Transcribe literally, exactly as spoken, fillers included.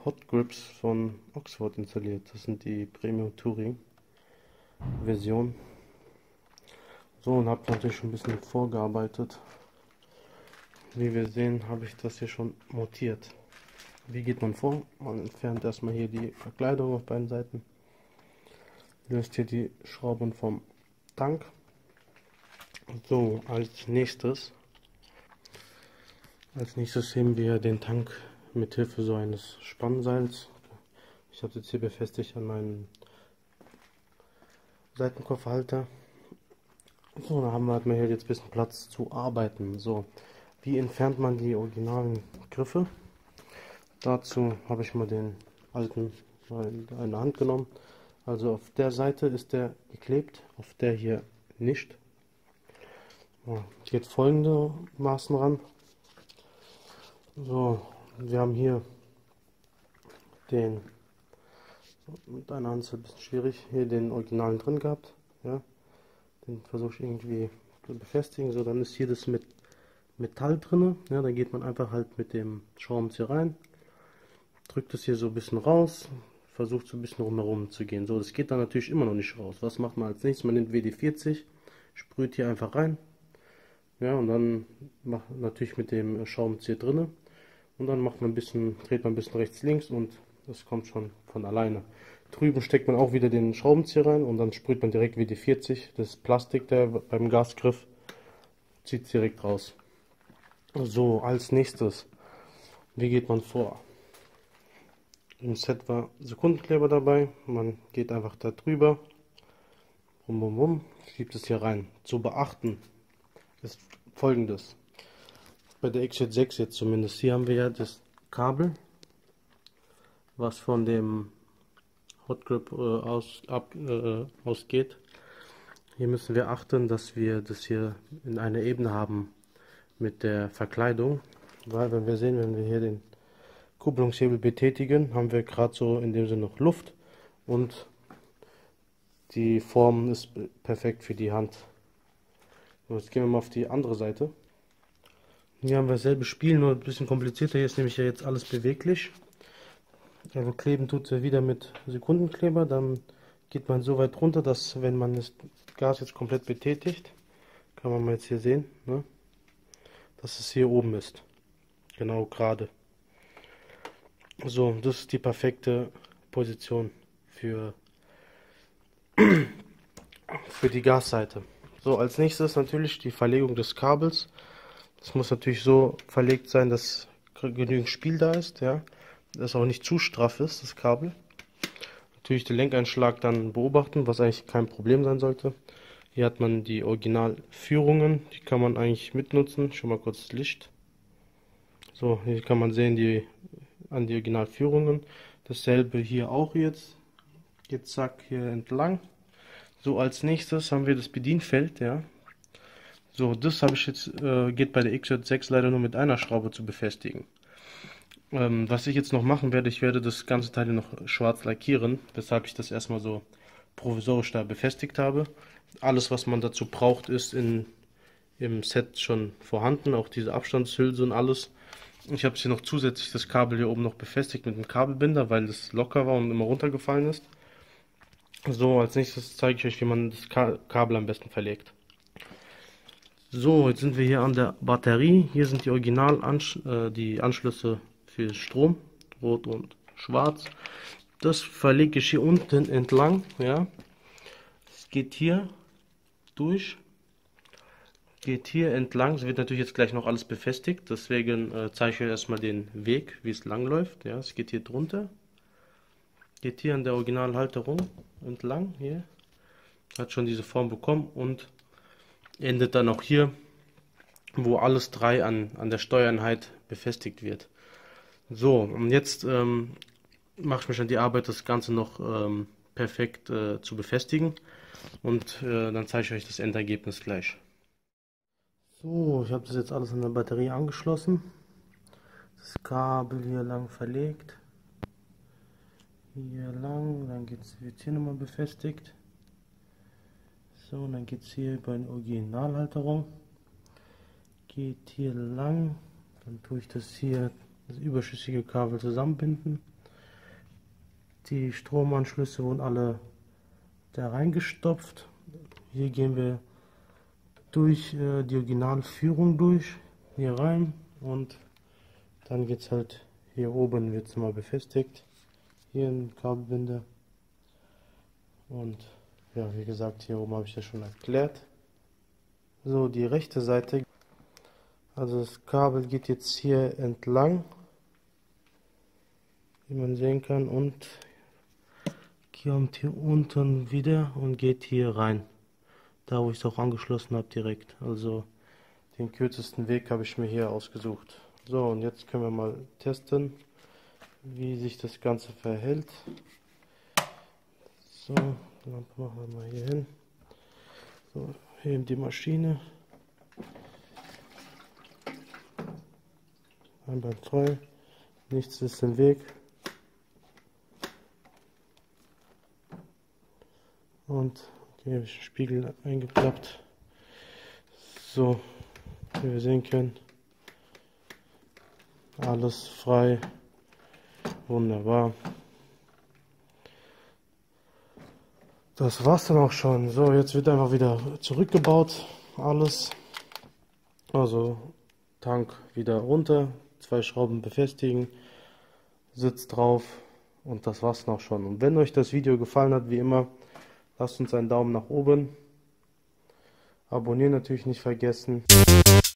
Hot Grips von Oxford installiert. Das sind die Premium Touring Version. So, und habe natürlich schon ein bisschen vorgearbeitet. Wie wir sehen, habe ich das hier schon montiert. Wie geht man vor? Man entfernt erstmal hier die Verkleidung auf beiden Seiten. Löst hier die Schrauben vom Tank. So, als nächstes Als nächstes heben wir den Tank mit Hilfe so eines Spannseils. Ich habe es jetzt hier befestigt an meinen Seitenkofferhalter. So, dann haben wir, hat man hier jetzt ein bisschen Platz zu arbeiten. So, wie entfernt man die originalen Griffe? Dazu habe ich mal den alten in eine Hand genommen. Also auf der Seite ist der geklebt, auf der hier nicht. Ja, geht folgendermaßen ran. So, wir haben hier den, mit einer Hand ist ein bisschen schwierig, hier den Originalen drin gehabt, ja, den versuche ich irgendwie zu befestigen, so, dann ist hier das mit Metall drin, ja, dann geht man einfach halt mit dem Schraubenzieher rein, drückt es hier so ein bisschen raus, versucht so ein bisschen rumherum zu gehen, so, das geht dann natürlich immer noch nicht raus. Was macht man als nächstes? Man nimmt W D vierzig, sprüht hier einfach rein, ja, und dann macht natürlich mit dem Schraubenzieher drinne. Und dann macht man ein bisschen, dreht man ein bisschen rechts, links und das kommt schon von alleine. Drüben steckt man auch wieder den Schraubenzieher rein und dann sprüht man direkt W D vierzig. Das Plastik, der beim Gasgriff zieht es direkt raus. So, als nächstes, wie geht man vor? Im Set war Sekundenkleber dabei. Man geht einfach da drüber, rum, rum, rum, schiebt es hier rein. Zu beachten ist Folgendes. Bei der X J sechs jetzt zumindest. Hier haben wir ja das Kabel, was von dem Hot Grip äh, aus, ab, äh, ausgeht. Hier müssen wir achten, dass wir das hier in einer Ebene haben mit der Verkleidung. Weil, wenn wir sehen, wenn wir hier den Kupplungshebel betätigen, haben wir gerade so in dem Sinne noch Luft und die Form ist perfekt für die Hand. So, jetzt gehen wir mal auf die andere Seite. Hier haben wir dasselbe Spiel, nur ein bisschen komplizierter. Hier ist nämlich ja jetzt alles beweglich. Also kleben tut er wieder mit Sekundenkleber. Dann geht man so weit runter, dass, wenn man das Gas jetzt komplett betätigt, kann man mal jetzt hier sehen, ne, dass es hier oben ist. Genau gerade. So, das ist die perfekte Position für, für die Gasseite. So, als nächstes natürlich die Verlegung des Kabels. Das muss natürlich so verlegt sein, dass genügend Spiel da ist, ja, dass auch nicht zu straff ist, das Kabel. Natürlich den Lenkeinschlag dann beobachten, was eigentlich kein Problem sein sollte. Hier hat man die Originalführungen, die kann man eigentlich mitnutzen. Schon mal kurz das Licht. So, hier kann man sehen, die an die Originalführungen. Dasselbe hier auch jetzt. Geht zack hier entlang. So, als nächstes haben wir das Bedienfeld, ja. So, das habe ich jetzt, äh, geht bei der X J sechs leider nur mit einer Schraube zu befestigen. Ähm, was ich jetzt noch machen werde, ich werde das ganze Teil noch schwarz lackieren, weshalb ich das erstmal so provisorisch da befestigt habe. Alles, was man dazu braucht, ist in, im Set schon vorhanden, auch diese Abstandshülse und alles. Ich habe hier noch zusätzlich das Kabel hier oben noch befestigt mit einem Kabelbinder, weil es locker war und immer runtergefallen ist. So, als nächstes zeige ich euch, wie man das Kabel am besten verlegt. So, jetzt sind wir hier an der Batterie. Hier sind die Original äh, die Anschlüsse für Strom, rot und schwarz. Das verlege ich hier unten entlang, ja. Es geht hier durch, geht hier entlang. Es wird natürlich jetzt gleich noch alles befestigt, deswegen äh, zeige ich euch erstmal den Weg, wie es lang läuft. Ja, es geht hier drunter, geht hier an der Originalhalterung entlang, hier, hat schon diese Form bekommen und endet dann auch hier, wo alles drei an, an der Steuereinheit befestigt wird. So, und jetzt ähm, mache ich mich an die Arbeit, das Ganze noch ähm, perfekt äh, zu befestigen und äh, dann zeige ich euch das Endergebnis gleich. So, ich habe das jetzt alles an der Batterie angeschlossen. Das Kabel hier lang verlegt. Hier lang, dann wird es hier nochmal befestigt. So, und dann geht es hier über eine Originalhalterung. Geht hier lang. Dann tue ich das hier, das überschüssige Kabel zusammenbinden. Die Stromanschlüsse wurden alle da reingestopft. Hier gehen wir durch äh, die Originalführung durch, hier rein, und dann geht es halt hier oben, wird es mal befestigt, hier ein Kabelbinder. Und ja, wie gesagt, hier oben habe ich ja schon erklärt. So, die rechte Seite, also das Kabel geht jetzt hier entlang, wie man sehen kann, und kommt hier unten wieder und geht hier rein. Da, wo ich es auch angeschlossen habe, direkt. Also den kürzesten Weg habe ich mir hier ausgesucht. So, und jetzt können wir mal testen, wie sich das Ganze verhält. So, die Lampe machen wir mal hier hin. So, heben die Maschine. Einwandfrei. Nichts ist im Weg. Und hier habe ich den Spiegel eingeklappt. So, wie wir sehen können, alles frei, wunderbar. Das war's dann auch schon. So, jetzt wird einfach wieder zurückgebaut, alles. Also Tank wieder runter, zwei Schrauben befestigen, Sitz drauf, und das war's dann auch schon. Und wenn euch das Video gefallen hat, wie immer, lasst uns einen Daumen nach oben. Abonnieren natürlich nicht vergessen.